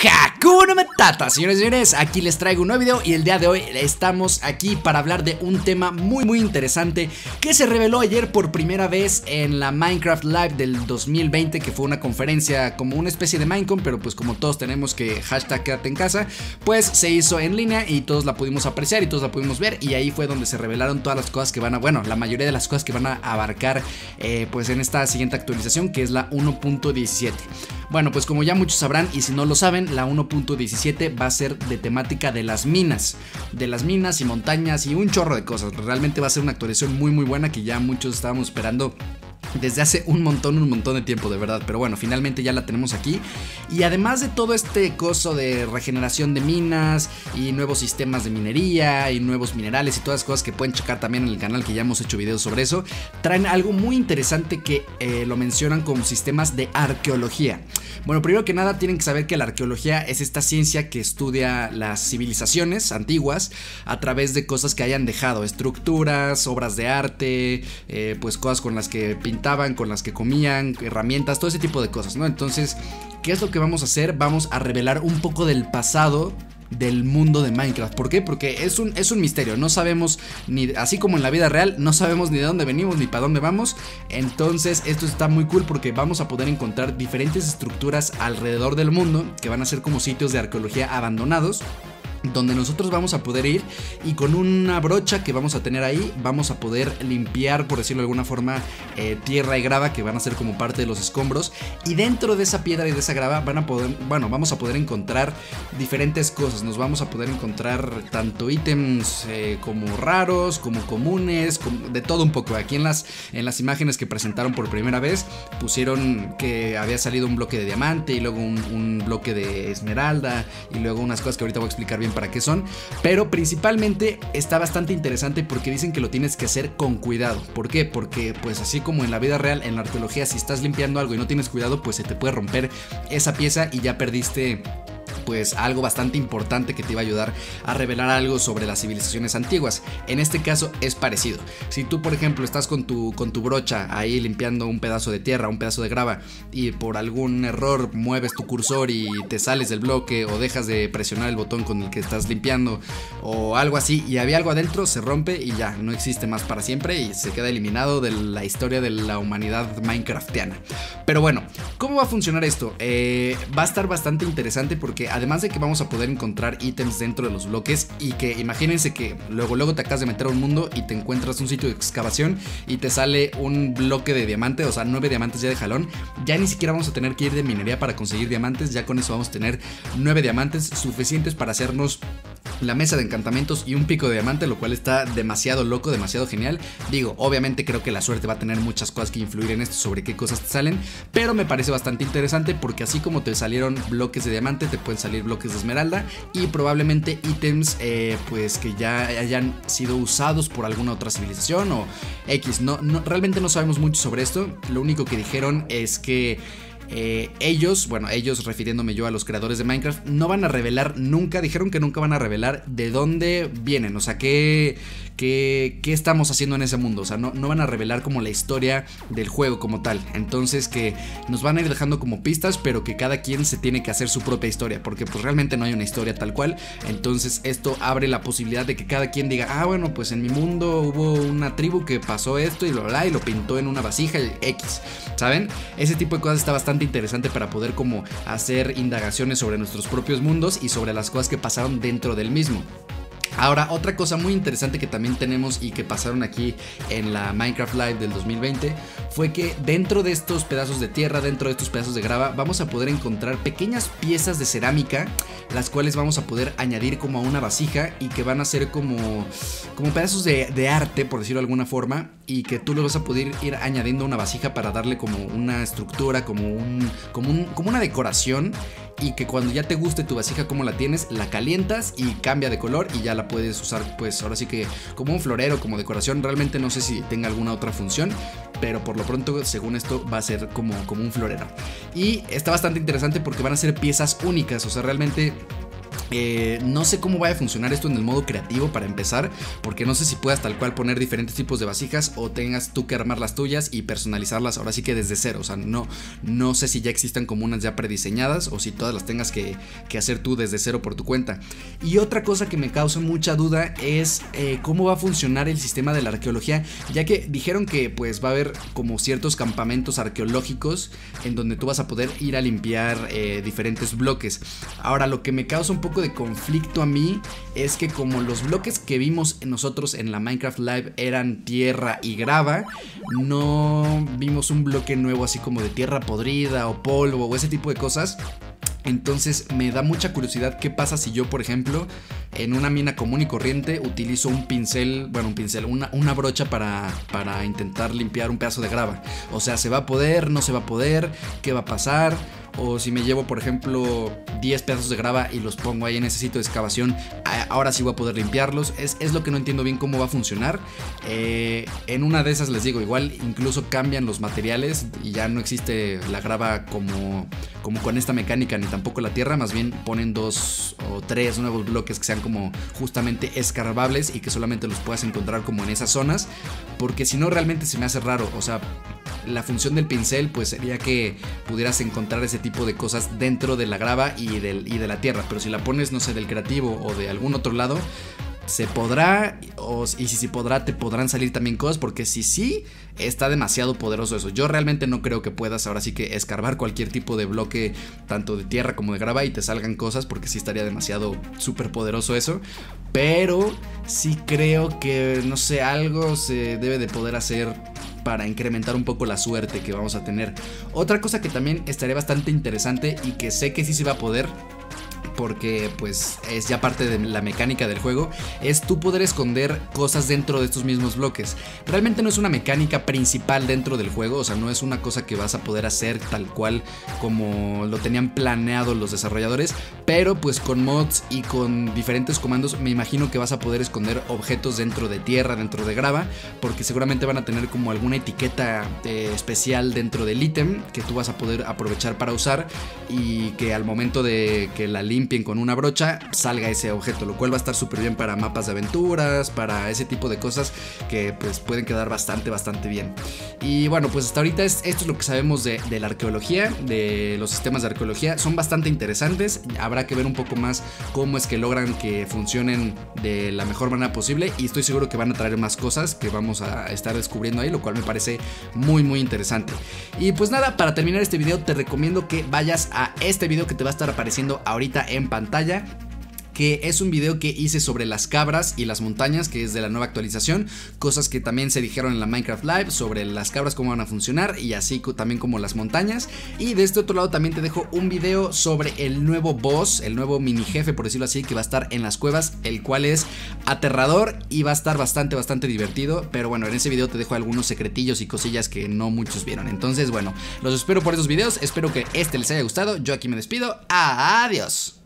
Hakuna Matata, señores y señores, aquí les traigo un nuevo video y el día de hoy estamos aquí para hablar de un tema muy interesante que se reveló ayer por primera vez en la Minecraft Live del 2020, que fue una conferencia como una especie de Minecon, pero pues como todos tenemos que hashtag quédate en casa, pues se hizo en línea y todos la pudimos apreciar y todos la pudimos ver, y ahí fue donde se revelaron todas las cosas que van a, bueno, la mayoría de las cosas que van a abarcar pues en esta siguiente actualización, que es la 1.17. Bueno, pues como ya muchos sabrán, y si no lo saben, la 1.17 va a ser de temática de las minas y montañas y un chorro de cosas. Realmente va a ser una actualización muy buena que ya muchos estábamos esperando desde hace un montón de tiempo, de verdad. Pero bueno, finalmente ya la tenemos aquí. Y además de todo este coso de regeneración de minas y nuevos sistemas de minería y nuevos minerales y todas las cosas que pueden checar también en el canal, que ya hemos hecho videos sobre eso, traen algo muy interesante que lo mencionan como sistemas de arqueología. Bueno, primero que nada tienen que saber que la arqueología es esta ciencia que estudia las civilizaciones antiguas a través de cosas que hayan dejado, estructuras, obras de arte, pues cosas con las que pintaban, con las que comían, herramientas, todo ese tipo de cosas, ¿no? Entonces, ¿qué es lo que vamos a hacer? Vamos a revelar un poco del pasado del mundo de Minecraft. ¿Por qué? Porque es un misterio. No sabemos ni, así como en la vida real, no sabemos ni de dónde venimos ni para dónde vamos. Entonces esto está muy cool porque vamos a poder encontrar diferentes estructuras alrededor del mundo que van a ser como sitios de arqueología abandonados, donde nosotros vamos a poder ir y con una brocha que vamos a tener ahí vamos a poder limpiar, por decirlo de alguna forma, tierra y grava que van a ser como parte de los escombros, y dentro de esa piedra y de esa grava vamos a poder encontrar diferentes cosas. Nos vamos a poder encontrar tanto ítems como raros, como comunes, de todo un poco. Aquí en las imágenes que presentaron por primera vez pusieron que había salido un bloque de diamante y luego un bloque de esmeralda y luego unas cosas que ahorita voy a explicar bien para qué son, pero principalmente está bastante interesante porque dicen que lo tienes que hacer con cuidado. ¿Por qué? Porque pues así como en la vida real, en la arqueología, si estás limpiando algo y no tienes cuidado, pues se te puede romper esa pieza y ya perdiste pues algo bastante importante que te iba a ayudar a revelar algo sobre las civilizaciones antiguas. En este caso es parecido. Si tú, por ejemplo, estás con tu brocha ahí limpiando un pedazo de tierra, un pedazo de grava, y por algún error mueves tu cursor y te sales del bloque o dejas de presionar el botón con el que estás limpiando o algo así, y había algo adentro, se rompe y ya no existe más para siempre y se queda eliminado de la historia de la humanidad minecraftiana. Pero bueno, ¿cómo va a funcionar esto? Va a estar bastante interesante porque además de que vamos a poder encontrar ítems dentro de los bloques, y que imagínense que luego te acabas de meter a un mundo y te encuentras un sitio de excavación y te sale un bloque de diamante, o sea 9 diamantes ya de jalón. Ya ni siquiera vamos a tener que ir de minería para conseguir diamantes, ya con eso vamos a tener 9 diamantes suficientes para hacernos la mesa de encantamientos y un pico de diamante, lo cual está demasiado loco, demasiado genial. Digo, obviamente creo que la suerte va a tener muchas cosas que influir en esto, sobre qué cosas te salen, pero me parece bastante interesante porque así como te salieron bloques de diamante, te pueden salir bloques de esmeralda y probablemente ítems pues que ya hayan sido usados por alguna otra civilización o X. Realmente no sabemos mucho sobre esto. Lo único que dijeron es que ellos refiriéndome yo a los creadores de Minecraft, no van a revelar nunca, dijeron que nunca van a revelar de dónde vienen, o sea, qué estamos haciendo en ese mundo. O sea, no van a revelar como la historia del juego como tal. Entonces que nos van a ir dejando como pistas, pero que cada quien se tiene que hacer su propia historia, porque pues realmente no hay una historia tal cual. Entonces esto abre la posibilidad de que cada quien diga, ah bueno, pues en mi mundo hubo una tribu que pasó esto y lo pintó en una vasija y X, ¿saben? Ese tipo de cosas está bastante interesante para poder como hacer indagaciones sobre nuestros propios mundos y sobre las cosas que pasaron dentro del mismo. Ahora, otra cosa muy interesante que también tenemos y que pasaron aquí en la Minecraft Live del 2020 fue que dentro de estos pedazos de tierra, dentro de estos pedazos de grava, vamos a poder encontrar pequeñas piezas de cerámica, las cuales vamos a poder añadir como a una vasija y que van a ser como pedazos de arte, por decirlo de alguna forma, y que tú los vas a poder ir añadiendo a una vasija para darle como una estructura, como una decoración. Y que cuando ya te guste tu vasija como la tienes, la calientas y cambia de color y ya la puedes usar, pues ahora sí que como un florero, como decoración. Realmente no sé si tenga alguna otra función, pero por lo pronto, según esto, va a ser como un florero. Y está bastante interesante porque van a ser piezas únicas, o sea, realmente No sé cómo vaya a funcionar esto en el modo creativo para empezar, porque no sé si puedas tal cual poner diferentes tipos de vasijas o tengas tú que armar las tuyas y personalizarlas ahora sí que desde cero. O sea, no sé si ya existan como unas ya prediseñadas o si todas las tengas que hacer tú desde cero por tu cuenta. Y otra cosa que me causa mucha duda es cómo va a funcionar el sistema de la arqueología, ya que dijeron que pues va a haber como ciertos campamentos arqueológicos en donde tú vas a poder ir a limpiar diferentes bloques. Ahora, lo que me causa un poco de conflicto a mí es que como los bloques que vimos nosotros en la Minecraft Live eran tierra y grava, no vimos un bloque nuevo así como de tierra podrida o polvo o ese tipo de cosas. Entonces me da mucha curiosidad qué pasa si yo, por ejemplo, en una mina común y corriente utilizo un pincel, una brocha para intentar limpiar un pedazo de grava. O sea, ¿se va a poder? ¿No se va a poder? ¿Qué va a pasar? O si me llevo, por ejemplo, 10 pedazos de grava y los pongo ahí en ese sitio de excavación, ahora sí voy a poder limpiarlos. Es lo que no entiendo bien cómo va a funcionar. En una de esas les digo, igual incluso cambian los materiales y ya no existe la grava como con esta mecánica, ni tampoco la tierra. Más bien ponen 2 o 3 nuevos bloques que sean como justamente escarbables y que solamente los puedas encontrar como en esas zonas, porque si no realmente se me hace raro. O sea, la función del pincel pues sería que pudieras encontrar ese tipo de cosas dentro de la grava y de la tierra, pero si la pones, no sé, del creativo o de algún otro lado, se podrá, y si podrá, te podrán salir también cosas, porque si sí, está demasiado poderoso eso. Yo realmente no creo que puedas ahora sí que escarbar cualquier tipo de bloque, tanto de tierra como de grava, y te salgan cosas, porque sí estaría demasiado súper poderoso eso. Pero sí creo que, no sé, algo se debe de poder hacer para incrementar un poco la suerte que vamos a tener. Otra cosa que también estaría bastante interesante y que sé que sí se va a poder, porque pues es ya parte de la mecánica del juego, es tú poder esconder cosas dentro de estos mismos bloques. Realmente no es una mecánica principal dentro del juego, o sea, no es una cosa que vas a poder hacer tal cual como lo tenían planeado los desarrolladores, pero pues con mods y con diferentes comandos me imagino que vas a poder esconder objetos dentro de tierra, dentro de grava, porque seguramente van a tener como alguna etiqueta especial dentro del ítem que tú vas a poder aprovechar para usar, y que al momento de que la limpien con una brocha salga ese objeto, lo cual va a estar súper bien para mapas de aventuras, para ese tipo de cosas que pues pueden quedar bastante bien. Y bueno, pues hasta ahorita esto es lo que sabemos de la arqueología, de los sistemas de arqueología. Son bastante interesantes, habrá que ver un poco más cómo es que logran que funcionen de la mejor manera posible, y estoy seguro que van a traer más cosas que vamos a estar descubriendo ahí, lo cual me parece muy interesante. Y pues nada, para terminar este video te recomiendo que vayas a este video que te va a estar apareciendo ahorita en pantalla, que es un video que hice sobre las cabras y las montañas, que es de la nueva actualización, cosas que también se dijeron en la Minecraft Live sobre las cabras, cómo van a funcionar, y así también como las montañas. Y de este otro lado también te dejo un video sobre el nuevo boss, el nuevo mini jefe, por decirlo así, que va a estar en las cuevas, el cual es aterrador y va a estar bastante divertido. Pero bueno, en ese video te dejo algunos secretillos y cosillas que no muchos vieron. Entonces bueno, los espero por esos videos, espero que este les haya gustado. Yo aquí me despido, adiós.